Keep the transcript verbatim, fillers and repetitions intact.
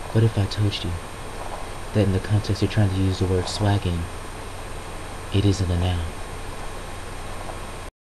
What if I told you that in the context you're trying to use the word swag in, it isn't a noun?